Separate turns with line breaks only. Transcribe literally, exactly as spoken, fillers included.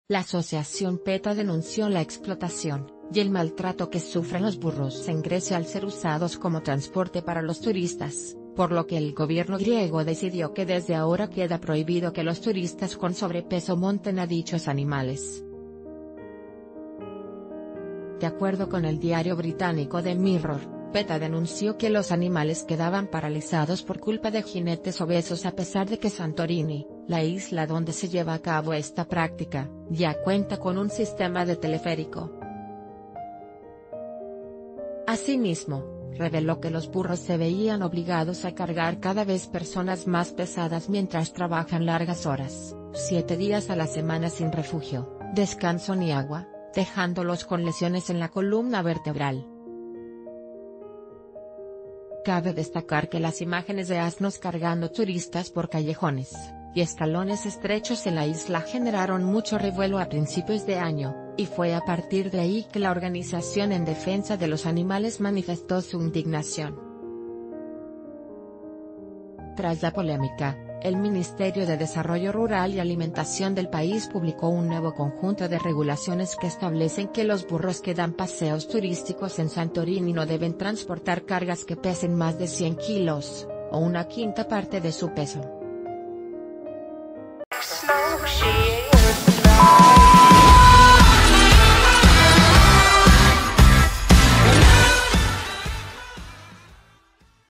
La asociación PETA denunció la explotación y el maltrato que sufren los burros en Grecia al ser usados como transporte para los turistas, por lo que el gobierno griego decidió que desde ahora queda prohibido que los turistas con sobrepeso monten a dichos animales. De acuerdo con el diario británico The Mirror, PETA denunció que los animales quedaban paralizados por culpa de jinetes obesos a pesar de que Santorini, la isla donde se lleva a cabo esta práctica, ya cuenta con un sistema de teleférico. Asimismo, reveló que los burros se veían obligados a cargar cada vez personas más pesadas mientras trabajan largas horas, siete días a la semana sin refugio, descanso ni agua, dejándolos con lesiones en la columna vertebral. Cabe destacar que las imágenes de asnos cargando turistas por callejones y escalones estrechos en la isla generaron mucho revuelo a principios de año, y fue a partir de ahí que la organización en defensa de los animales manifestó su indignación. Tras la polémica, el Ministerio de Desarrollo Rural y Alimentación del país publicó un nuevo conjunto de regulaciones que establecen que los burros que dan paseos turísticos en Santorini no deben transportar cargas que pesen más de cien kilos, o una quinta parte de su peso.